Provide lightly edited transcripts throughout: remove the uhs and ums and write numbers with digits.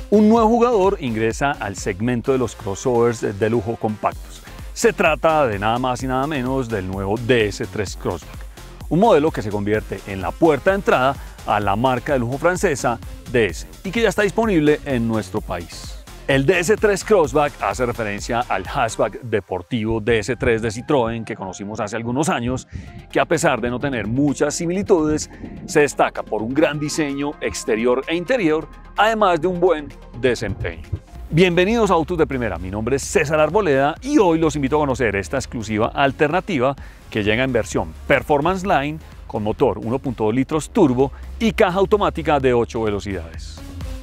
Un nuevo jugador ingresa al segmento de los crossovers de lujo compactos. Se trata de nada más y nada menos del nuevo DS3 Crossback, un modelo que se convierte en la puerta de entrada a la marca de lujo francesa DS y que ya está disponible en nuestro país. El DS3 Crossback hace referencia al hatchback deportivo DS3 de Citroën que conocimos hace algunos años, que a pesar de no tener muchas similitudes, se destaca por un gran diseño exterior e interior, además de un buen desempeño. Bienvenidos a Autos de Primera, mi nombre es César Arboleda y hoy los invito a conocer esta exclusiva alternativa que llega en versión Performance Line con motor 1.2 litros turbo y caja automática de 8 velocidades.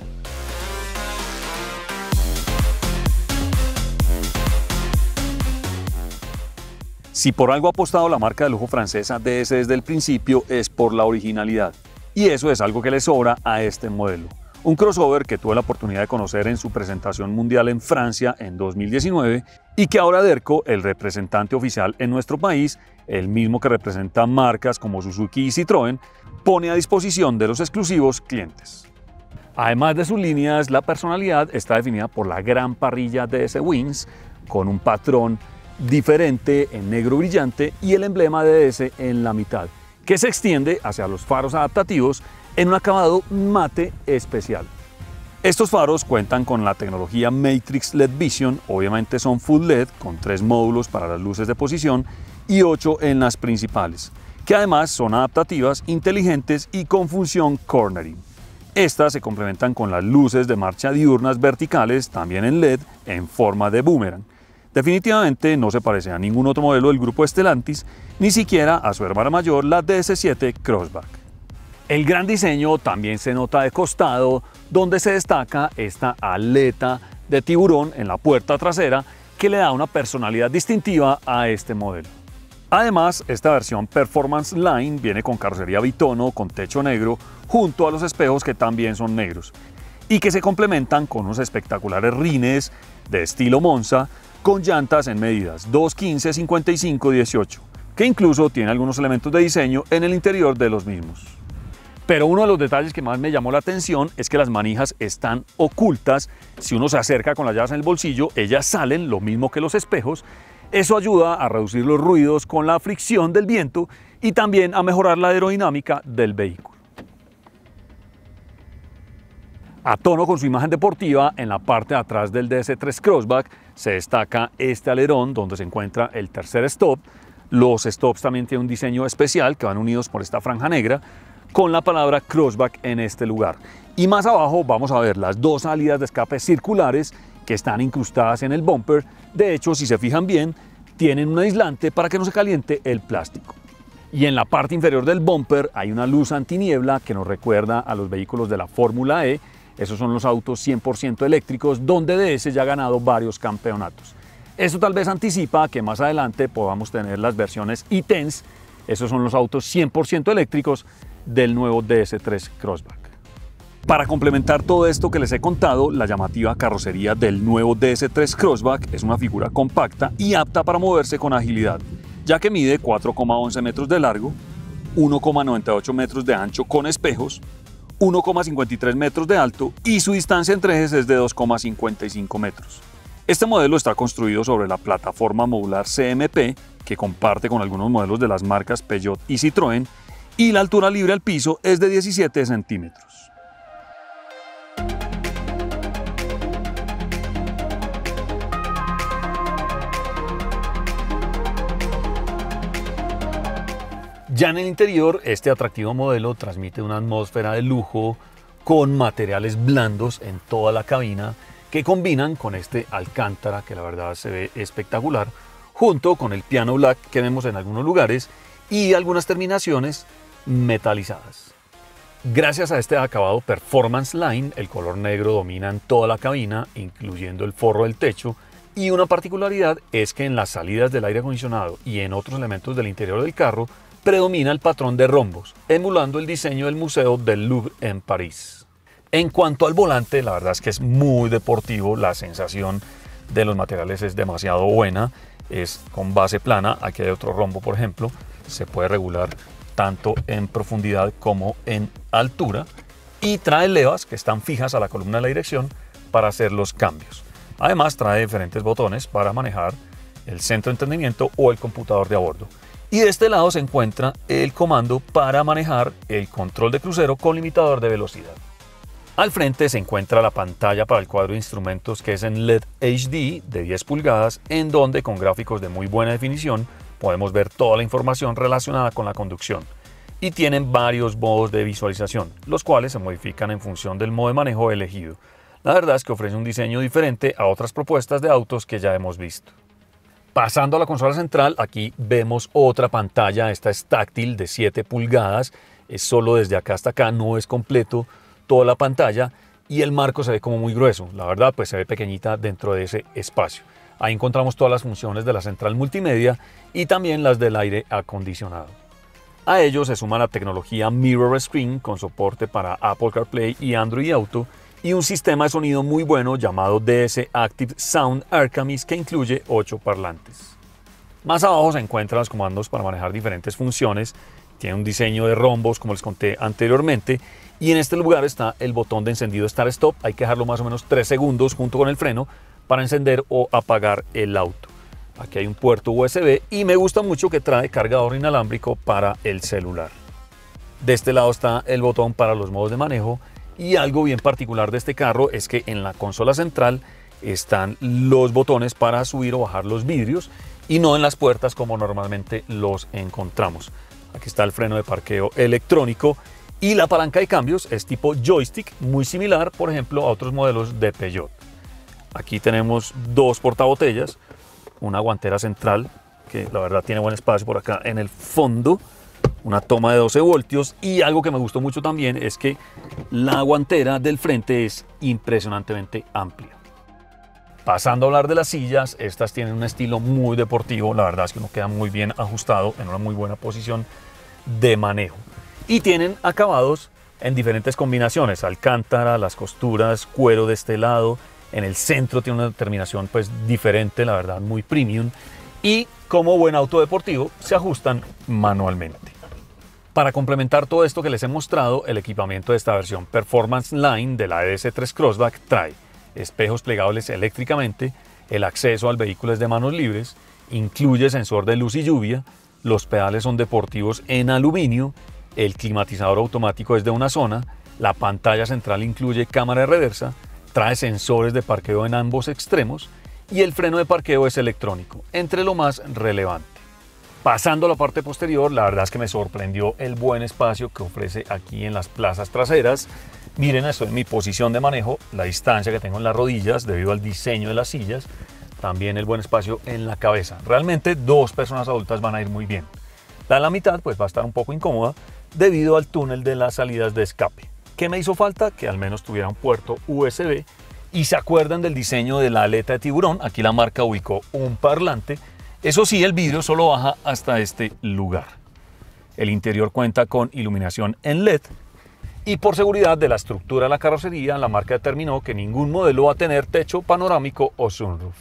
Si por algo ha apostado la marca de lujo francesa DS desde el principio es por la originalidad, y eso es algo que le sobra a este modelo. Un crossover que tuve la oportunidad de conocer en su presentación mundial en Francia en 2019 y que ahora Derco, el representante oficial en nuestro país, el mismo que representa marcas como Suzuki y Citroën, pone a disposición de los exclusivos clientes. Además de sus líneas, la personalidad está definida por la gran parrilla DS Wings con un patrón diferente en negro brillante y el emblema de DS en la mitad, que se extiende hacia los faros adaptativos en un acabado mate especial. Estos faros cuentan con la tecnología Matrix LED Vision, obviamente son Full LED con 3 módulos para las luces de posición y 8 en las principales, que además son adaptativas, inteligentes y con función cornering. Estas se complementan con las luces de marcha diurnas verticales, también en LED, en forma de boomerang. Definitivamente no se parece a ningún otro modelo del grupo Stellantis, ni siquiera a su hermana mayor, la DS7 Crossback. El gran diseño también se nota de costado, donde se destaca esta aleta de tiburón en la puerta trasera que le da una personalidad distintiva a este modelo. Además, esta versión Performance Line viene con carrocería bitono con techo negro junto a los espejos que también son negros y que se complementan con unos espectaculares rines de estilo Monza con llantas en medidas 2.15, 55 y 18, que incluso tiene algunos elementos de diseño en el interior de los mismos. Pero uno de los detalles que más me llamó la atención es que las manijas están ocultas. Si uno se acerca con las llaves en el bolsillo, ellas salen, lo mismo que los espejos. Eso ayuda a reducir los ruidos con la fricción del viento y también a mejorar la aerodinámica del vehículo. A tono con su imagen deportiva, en la parte de atrás del DS3 Crossback se destaca este alerón donde se encuentra el tercer stop. Los stops también tienen un diseño especial que van unidos por esta franja negra con la palabra Crossback en este lugar. Y más abajo vamos a ver las 2 salidas de escape circulares que están incrustadas en el bumper. De hecho, si se fijan bien, tienen un aislante para que no se caliente el plástico. Y en la parte inferior del bumper hay una luz antiniebla que nos recuerda a los vehículos de la Fórmula E. Esos son los autos 100% eléctricos donde DS ya ha ganado varios campeonatos. Esto tal vez anticipa que más adelante podamos tener las versiones e-Tense. Esos son los autos 100% eléctricos del nuevo DS3 Crossback. Para complementar todo esto que les he contado, la llamativa carrocería del nuevo DS3 Crossback es una figura compacta y apta para moverse con agilidad, ya que mide 4,11 metros de largo, 1,98 metros de ancho con espejos, 1,53 metros de alto y su distancia entre ejes es de 2,55 metros. Este modelo está construido sobre la plataforma modular CMP que comparte con algunos modelos de las marcas Peugeot y Citroën y la altura libre al piso es de 17 centímetros. Ya en el interior, este atractivo modelo transmite una atmósfera de lujo con materiales blandos en toda la cabina que combinan con este alcántara que la verdad se ve espectacular, junto con el piano black que vemos en algunos lugares y algunas terminaciones metalizadas. Gracias a este acabado Performance Line, el color negro domina en toda la cabina, incluyendo el forro del techo, y una particularidad es que en las salidas del aire acondicionado y en otros elementos del interior del carro predomina el patrón de rombos, emulando el diseño del Museo del Louvre en París. En cuanto al volante, la verdad es que es muy deportivo, la sensación de los materiales es demasiado buena, es con base plana, aquí hay otro rombo por ejemplo, se puede regular tanto en profundidad como en altura y trae levas que están fijas a la columna de la dirección para hacer los cambios. Además trae diferentes botones para manejar el centro de entretenimiento o el computador de a bordo. Y de este lado se encuentra el comando para manejar el control de crucero con limitador de velocidad. Al frente se encuentra la pantalla para el cuadro de instrumentos, que es en LED HD de 10 pulgadas, en donde con gráficos de muy buena definición podemos ver toda la información relacionada con la conducción. Y tienen varios modos de visualización, los cuales se modifican en función del modo de manejo elegido. La verdad es que ofrece un diseño diferente a otras propuestas de autos que ya hemos visto. Pasando a la consola central, aquí vemos otra pantalla. Esta es táctil de 7 pulgadas, es solo desde acá hasta acá, no es completo toda la pantalla, y el marco se ve como muy grueso. La verdad, pues se ve pequeñita dentro de ese espacio. Ahí encontramos todas las funciones de la central multimedia y también las del aire acondicionado. A ello se suma la tecnología Mirror Screen con soporte para Apple CarPlay y Android Auto, y un sistema de sonido muy bueno llamado DS Active Sound Arcamis, que incluye 8 parlantes. Más abajo se encuentran los comandos para manejar diferentes funciones. Tiene un diseño de rombos, como les conté anteriormente, y en este lugar está el botón de encendido Start Stop. Hay que dejarlo más o menos 3 segundos junto con el freno para encender o apagar el auto. Aquí hay un puerto USB y me gusta mucho que trae cargador inalámbrico para el celular. De este lado está el botón para los modos de manejo, y algo bien particular de este carro es que en la consola central están los botones para subir o bajar los vidrios y no en las puertas como normalmente los encontramos. Aquí está el freno de parqueo electrónico y la palanca de cambios es tipo joystick, muy similar por ejemplo a otros modelos de Peugeot. Aquí tenemos 2 portabotellas, una guantera central que la verdad tiene buen espacio por acá en el fondo, una toma de 12 voltios, y algo que me gustó mucho también es que la guantera del frente es impresionantemente amplia. Pasando a hablar de las sillas, estas tienen un estilo muy deportivo. La verdad es que uno queda muy bien ajustado en una muy buena posición de manejo, y tienen acabados en diferentes combinaciones: alcántara, las costuras, cuero de este lado. En el centro tiene una terminación pues diferente, la verdad muy premium, y como buen auto deportivo se ajustan manualmente. Para complementar todo esto que les he mostrado, el equipamiento de esta versión Performance Line de la ES3 Crossback trae espejos plegables eléctricamente, el acceso al vehículo es de manos libres, incluye sensor de luz y lluvia, los pedales son deportivos en aluminio, el climatizador automático es de una zona, la pantalla central incluye cámara de reversa, trae sensores de parqueo en ambos extremos y el freno de parqueo es electrónico, entre lo más relevante. Pasando a la parte posterior, la verdad es que me sorprendió el buen espacio que ofrece aquí en las plazas traseras. Miren, esto en mi posición de manejo, la distancia que tengo en las rodillas debido al diseño de las sillas, también el buen espacio en la cabeza. Realmente 2 personas adultas van a ir muy bien. La de la mitad pues va a estar un poco incómoda debido al túnel de las salidas de escape. ¿Qué me hizo falta? Que al menos tuviera un puerto USB. Y se acuerdan del diseño de la aleta de tiburón, aquí la marca ubicó un parlante. Eso sí, el vidrio solo baja hasta este lugar. El interior cuenta con iluminación en LED, y por seguridad de la estructura de la carrocería, la marca determinó que ningún modelo va a tener techo panorámico o sunroof.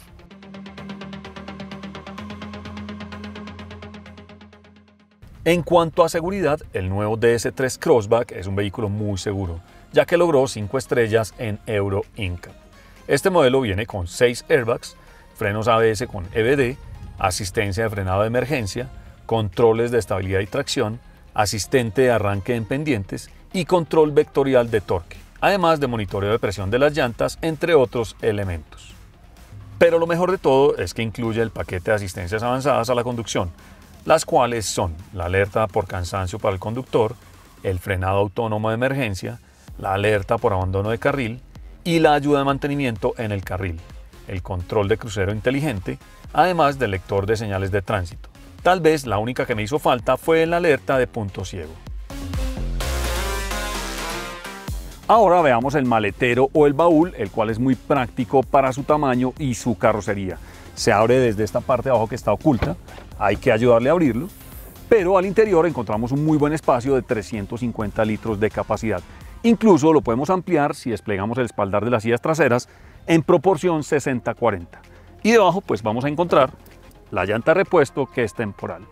En cuanto a seguridad, el nuevo DS3 Crossback es un vehículo muy seguro, ya que logró 5 estrellas en Euro NCAP. Este modelo viene con 6 airbags, frenos ABS con EBD, asistencia de frenado de emergencia, controles de estabilidad y tracción, asistente de arranque en pendientes y control vectorial de torque, además de monitoreo de presión de las llantas, entre otros elementos. Pero lo mejor de todo es que incluye el paquete de asistencias avanzadas a la conducción, las cuales son la alerta por cansancio para el conductor, el frenado autónomo de emergencia, la alerta por abandono de carril y la ayuda de mantenimiento en el carril, el control de crucero inteligente, además del lector de señales de tránsito. Tal vez la única que me hizo falta fue la alerta de punto ciego. Ahora veamos el maletero o el baúl, el cual es muy práctico para su tamaño y su carrocería. Se abre desde esta parte de abajo que está oculta, hay que ayudarle a abrirlo, pero al interior encontramos un muy buen espacio de 350 litros de capacidad. Incluso lo podemos ampliar si desplegamos el espaldar de las sillas traseras en proporción 60-40. Y debajo pues vamos a encontrar la llanta de repuesto, que es temporal.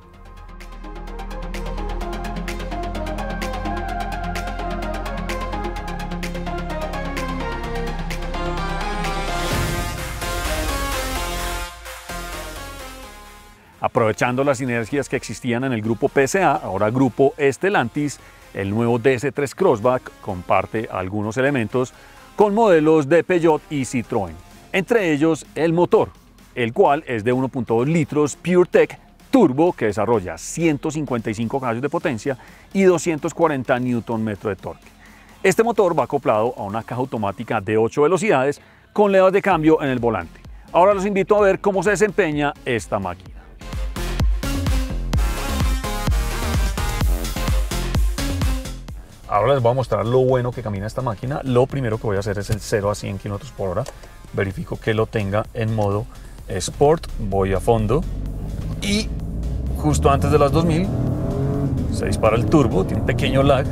Aprovechando las sinergias que existían en el grupo PSA, ahora grupo Stellantis, el nuevo DS3 Crossback comparte algunos elementos con modelos de Peugeot y Citroën. Entre ellos el motor, el cual es de 1.2 litros PureTech Turbo que desarrolla 155 caballos de potencia y 240 Nm de torque. Este motor va acoplado a una caja automática de 8 velocidades con levas de cambio en el volante. Ahora los invito a ver cómo se desempeña esta máquina. Ahora les voy a mostrar lo bueno que camina esta máquina. Lo primero que voy a hacer es el 0 a 100 km/h. Verifico que lo tenga en modo Sport. Voy a fondo y justo antes de las 2000 se dispara el turbo. Tiene un pequeño lag,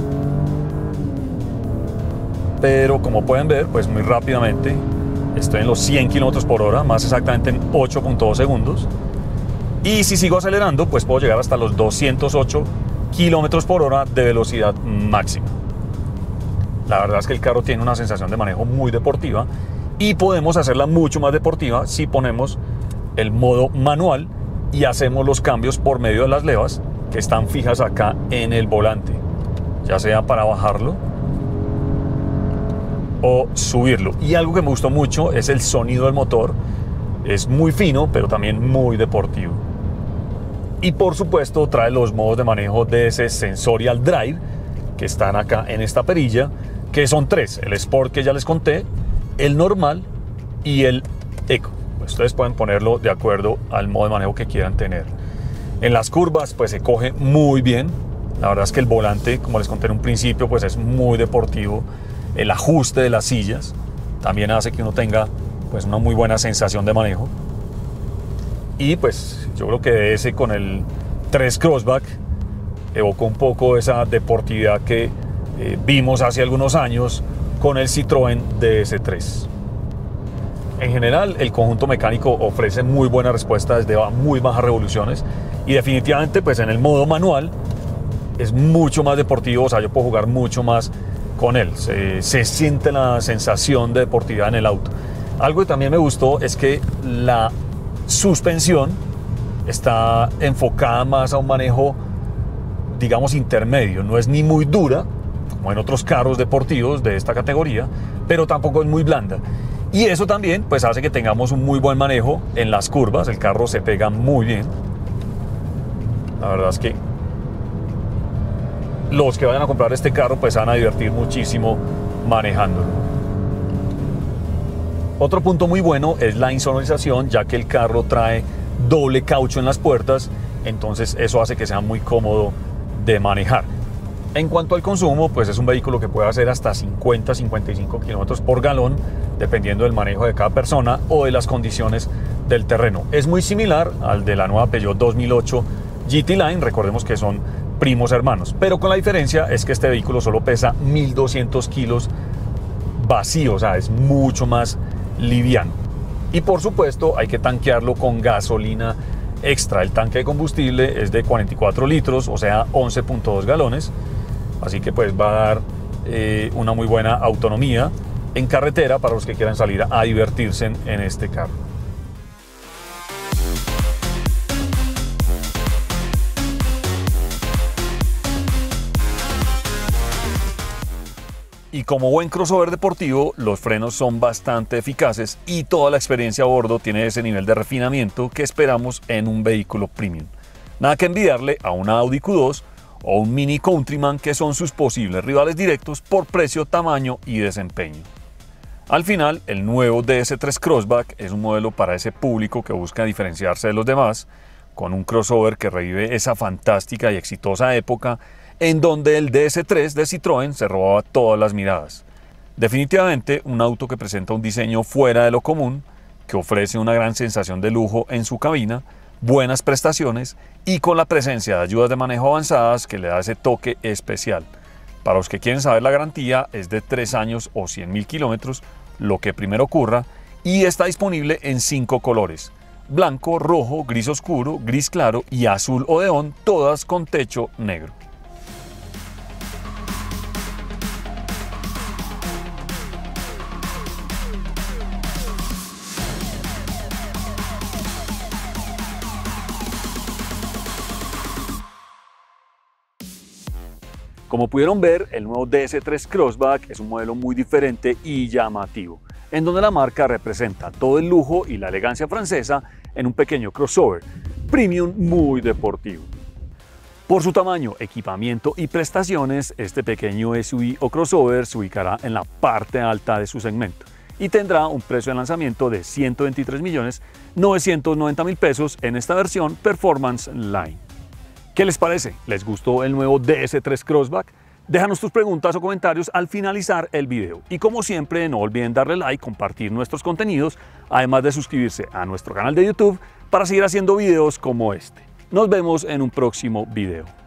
pero como pueden ver, pues muy rápidamente estoy en los 100 km/h, más exactamente en 8.2 segundos. Y si sigo acelerando, pues puedo llegar hasta los 208 km/h de velocidad máxima. La verdad es que el carro tiene una sensación de manejo muy deportiva y podemos hacerla mucho más deportiva si ponemos el modo manual y hacemos los cambios por medio de las levas que están fijas acá en el volante, ya sea para bajarlo o subirlo. Y algo que me gustó mucho es el sonido del motor. Es muy fino, pero también muy deportivo. Y por supuesto trae los modos de manejo de ese Sensorial Drive que están acá en esta perilla, que son tres: el Sport que ya les conté, el normal y el Eco. Pues ustedes pueden ponerlo de acuerdo al modo de manejo que quieran tener. En las curvas pues se coge muy bien. La verdad es que el volante, como les conté en un principio, pues es muy deportivo. El ajuste de las sillas también hace que uno tenga pues una muy buena sensación de manejo. Y pues yo creo que ese con el 3 Crossback evocó un poco esa deportividad que vimos hace algunos años con el Citroën DS3. En general, el conjunto mecánico ofrece muy buena respuesta desde muy bajas revoluciones y definitivamente pues en el modo manual es mucho más deportivo. O sea, yo puedo jugar mucho más con él. Se siente la sensación de deportividad en el auto. Algo que también me gustó es que la suspensión está enfocada más a un manejo, digamos, intermedio. No es ni muy dura, como en otros carros deportivos de esta categoría, pero tampoco es muy blanda. Y eso también pues hace que tengamos un muy buen manejo en las curvas. El carro se pega muy bien. La verdad es que los que vayan a comprar este carro pues van a divertir muchísimo manejándolo. Otro punto muy bueno es la insonorización, ya que el carro trae doble caucho en las puertas, entonces eso hace que sea muy cómodo de manejar. En cuanto al consumo, pues es un vehículo que puede hacer hasta 50-55 km por galón, dependiendo del manejo de cada persona o de las condiciones del terreno. Es muy similar al de la nueva Peugeot 2008 GT Line, recordemos que son primos hermanos, pero con la diferencia es que este vehículo solo pesa 1200 kilos vacío, o sea, es mucho más liviano. Y por supuesto hay que tanquearlo con gasolina extra. El tanque de combustible es de 44 litros, o sea 11.2 galones, así que pues va a dar una muy buena autonomía en carretera para los que quieran salir a divertirse en este carro. Y como buen crossover deportivo, los frenos son bastante eficaces y toda la experiencia a bordo tiene ese nivel de refinamiento que esperamos en un vehículo premium. Nada que envidiarle a una Audi Q2 o un Mini Countryman, que son sus posibles rivales directos por precio, tamaño y desempeño. Al final, el nuevo DS3 Crossback es un modelo para ese público que busca diferenciarse de los demás, con un crossover que revive esa fantástica y exitosa época en donde el DS3 de Citroën se robaba todas las miradas. Definitivamente un auto que presenta un diseño fuera de lo común, que ofrece una gran sensación de lujo en su cabina, buenas prestaciones y con la presencia de ayudas de manejo avanzadas que le da ese toque especial. Para los que quieren saber, la garantía es de 3 años o 100.000 kilómetros, lo que primero ocurra, y está disponible en 5 colores: blanco, rojo, gris oscuro, gris claro y azul Odeón, todas con techo negro. Como pudieron ver, el nuevo DS3 Crossback es un modelo muy diferente y llamativo, en donde la marca representa todo el lujo y la elegancia francesa en un pequeño crossover premium muy deportivo. Por su tamaño, equipamiento y prestaciones, este pequeño SUV o crossover se ubicará en la parte alta de su segmento y tendrá un precio de lanzamiento de 123.990.000 pesos en esta versión Performance Line. ¿Qué les parece? ¿Les gustó el nuevo DS3 Crossback? Déjanos tus preguntas o comentarios al finalizar el video. Y como siempre, no olviden darle like, compartir nuestros contenidos, además de suscribirse a nuestro canal de YouTube para seguir haciendo videos como este. Nos vemos en un próximo video.